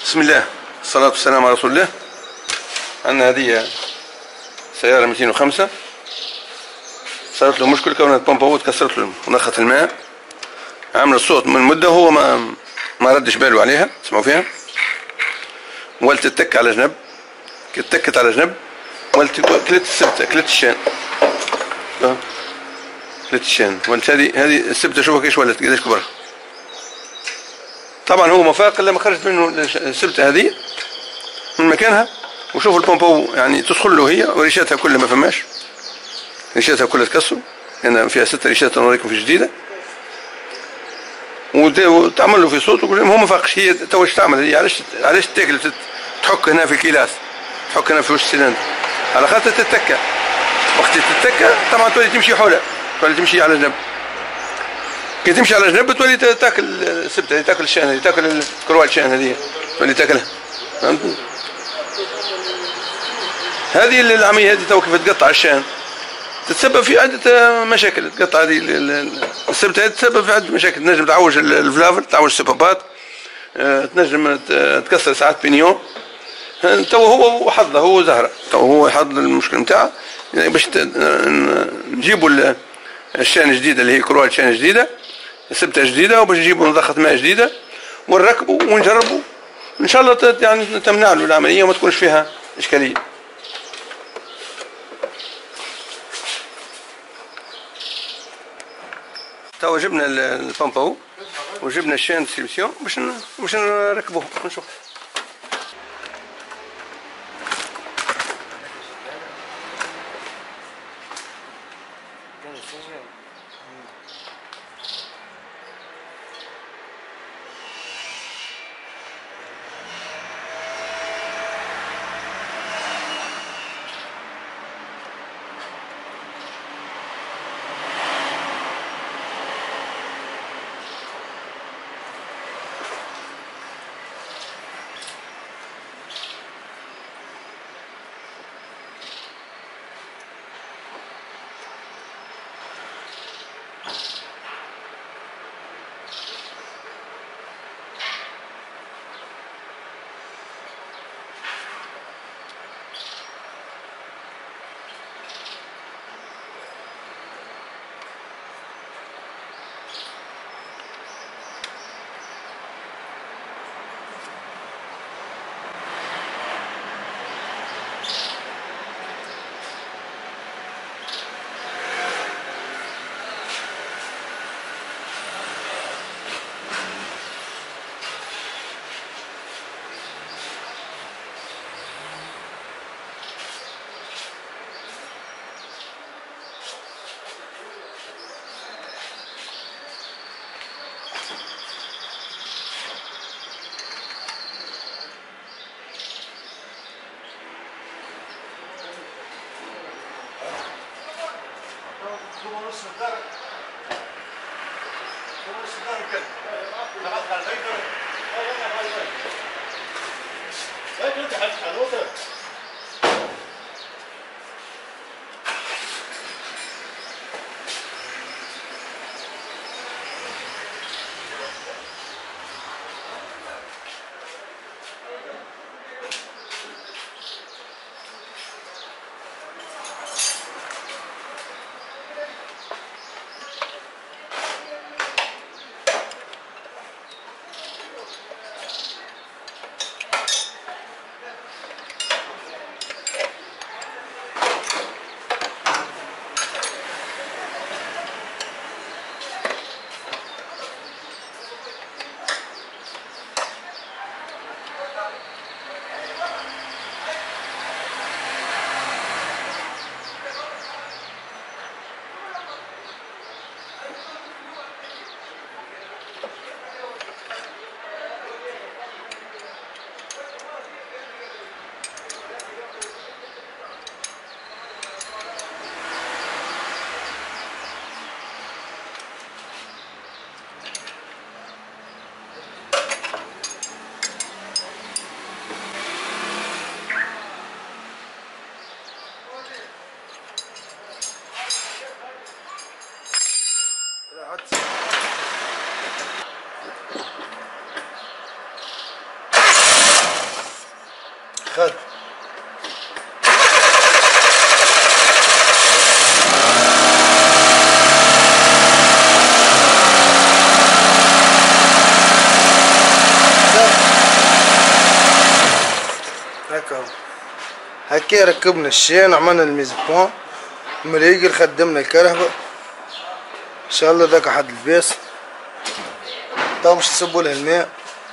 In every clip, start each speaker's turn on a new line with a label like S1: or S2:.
S1: بسم الله، الصلاة والسلام على رسول الله. عندنا هذه سيارة 205 صارت له مشكلة، كونت بومبا تكسرت له منخة الماء، عمل الصوت من مدة وهو ما ردش باله عليها. تسمعوا فيها؟ ولت تتك على جنب، تكت على جنب، ولت كلت السبتة، كلت الشان، كلت الشان، ولت هذه السبتة. شوفها كيش ولت، قديش كبرها. طبعا هو ما فاق الا ما خرجت منه السبتة هذه من مكانها. وشوفوا البومبو يعني تدخل له هي وريشاتها كلها ما فماش، ريشاتها كلها تكسر، لان يعني فيها 6 ريشات نوريكم في جديده. وتعمل له في صوت، هو ما فاقش. هي توش تعمل هي علاش تاكل تحك هنا في الكيلاس، تحك هنا في وش السلندر، على خاطر تتكى. وقت تتكى طبعا تولي تمشي حولها، تولي تمشي على جنب. كي تمشي على جنب تولي تاكل السبته، تاكل الشان هذه، تاكل كروات الشان هذه، تولي تاكلها. فهمتوا؟ هذه العمليه هذه تو كيف تقطع الشان تتسبب في عدة مشاكل. تقطع هذه السبتة تتسبب في عدة مشاكل. تنجم تعوج الفلافل، تعوج السبابات، تنجم تكسر ساعات بينيون. تو هو وحظه، هو زهرة، تو هو يحضر المشكلة نتاعه يعني باش نجيبوا الشان جديدة اللي هي كروات شان جديدة، سبتة جديدة، وباش نجيبوا نضخة ماء جديدة ونركبوا ونجربوا ان شاء الله يعني تمنع له العملية وما تكونش فيها اشكالية. تو جبنا البامبو وجبنا الشان ديستريبسيون باش نركبوه ونشوف.
S2: خد هكي ركبنا الشين وعملنا الميزبون. لما يجي خدمنا الكرهبة ان شاء الله. ذاك احد البيس تو مش تصبوا لها الماء.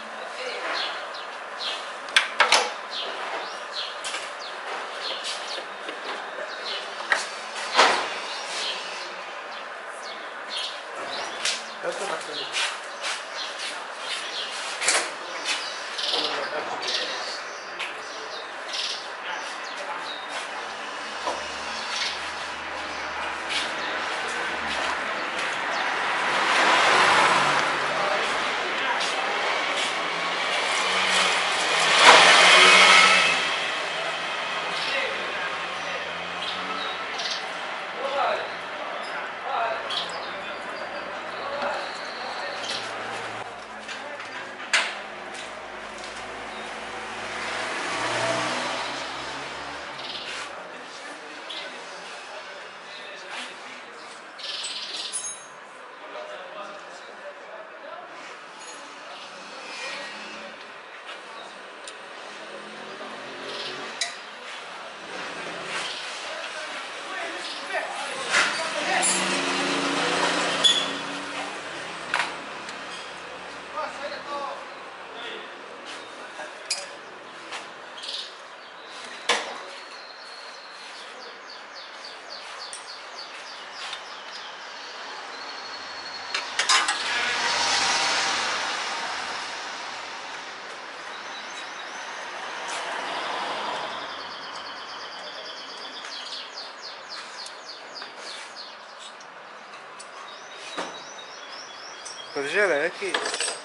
S2: رجالة اكيد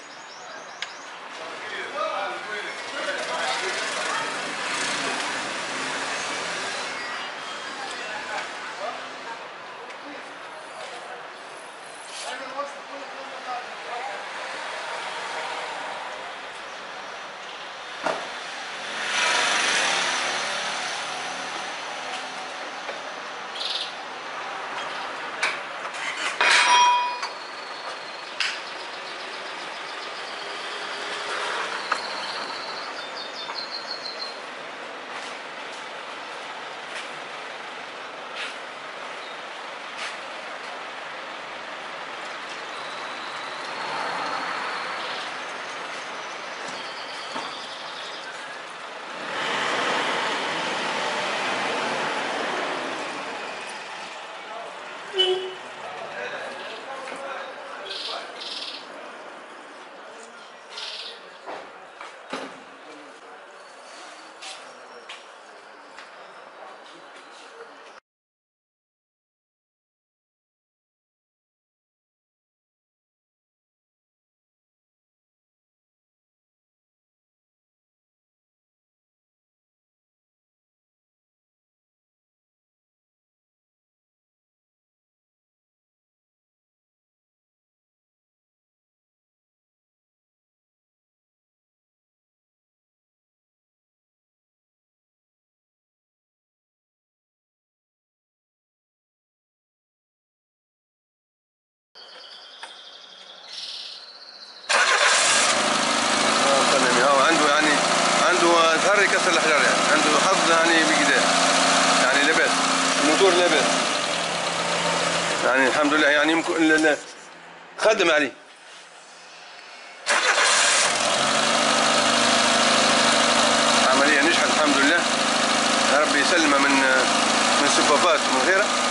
S1: ظهر يكسر الاحجار يعني عنده حظ يعني بكده يعني لبس الموتور لبس يعني الحمد لله يعني يمكن خدم عليه. عملية نجحت الحمد لله. يا رب يسلمها من سبابات ومن غيرها.